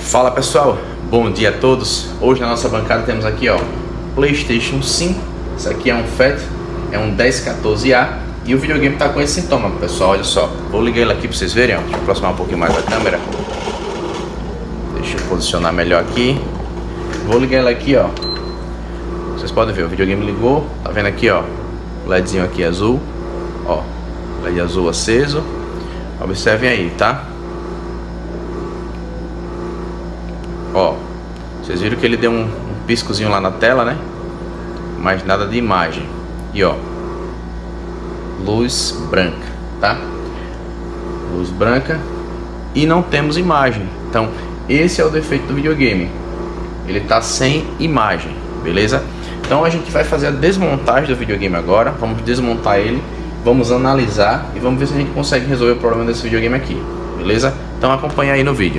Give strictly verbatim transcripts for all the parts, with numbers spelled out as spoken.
Fala pessoal, bom dia a todos. Hoje na nossa bancada temos aqui ó PlayStation cinco. Isso aqui é um Fat, é um dez quatorze A e o videogame está com esse sintoma, pessoal. Olha só, vou ligar ele aqui para vocês verem ó. Deixa eu aproximar um pouquinho mais da câmera. Deixa eu posicionar melhor aqui. Vou ligar ele aqui ó. Vocês podem ver, o videogame ligou. Tá vendo aqui ó, LEDzinho aqui azul, ó, L E D azul aceso. Observem aí, tá? Ó, vocês viram que ele deu um, um piscozinho lá na tela, né? Mas nada de imagem. E ó, luz branca, tá? Luz branca e não temos imagem. Então esse é o defeito do videogame. Ele tá sem imagem, beleza? Então a gente vai fazer a desmontagem do videogame agora. Vamos desmontar ele, vamos analisar e vamos ver se a gente consegue resolver o problema desse videogame aqui, beleza? Então acompanha aí no vídeo.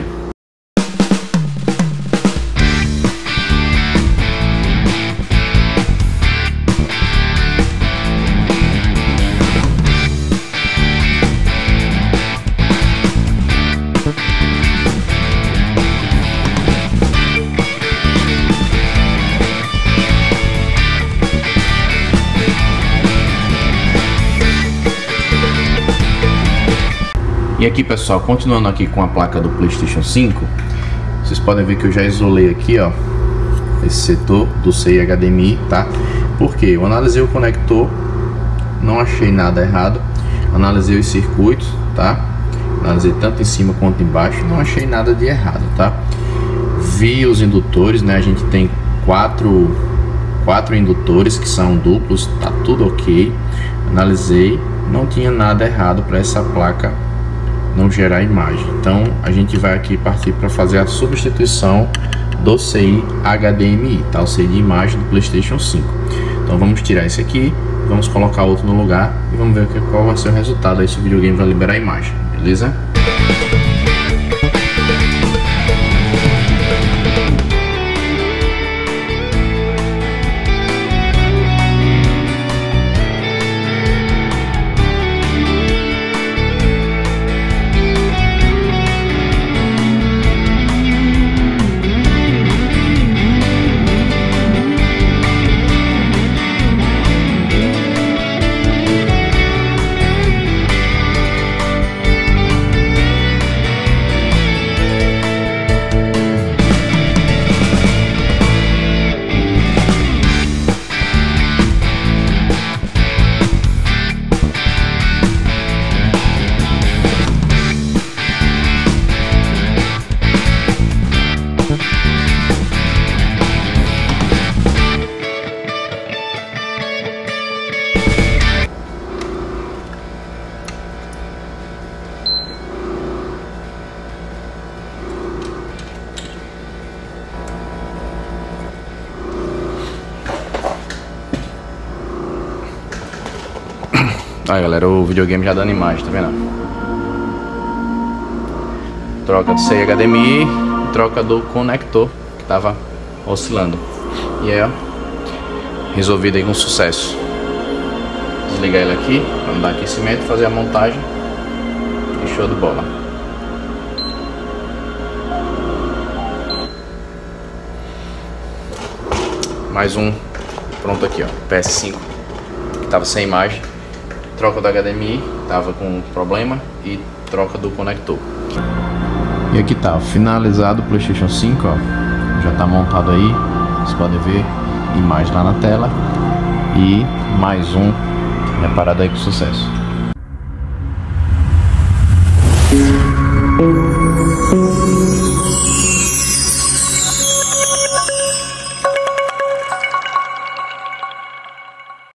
E aqui pessoal, continuando aqui com a placa do PlayStation cinco, vocês podem ver que eu já isolei aqui ó, esse setor do C I H D M I, tá? Porque eu analisei o conector, não achei nada errado, analisei os circuitos, tá? Analisei tanto em cima quanto embaixo, não achei nada de errado, tá? Vi os indutores, né? A gente tem quatro, quatro indutores que são duplos, tá tudo ok. Analisei, não tinha nada errado para essa placa não gerar imagem. Então a gente vai aqui partir para fazer a substituição do C I H D M I, tá? O C I de imagem do PlayStation cinco. Então vamos tirar esse aqui, vamos colocar outro no lugar e vamos ver qual vai ser o resultado aí se o videogame vai liberar a imagem, beleza? Aí galera, o videogame já dando imagem, tá vendo? Troca do C I H D M I, troca do conector que tava oscilando. E é resolvido aí com sucesso. Desligar ele aqui, vamos dar aquecimento, fazer a montagem. E show de bola. Mais um pronto aqui, ó, P S cinco que tava sem imagem. Troca do H D M I, tava com problema, e troca do conector. E aqui tá, finalizado o PlayStation cinco, ó, já tá montado aí, vocês podem ver, imagem lá na tela, e mais um reparado aí com sucesso.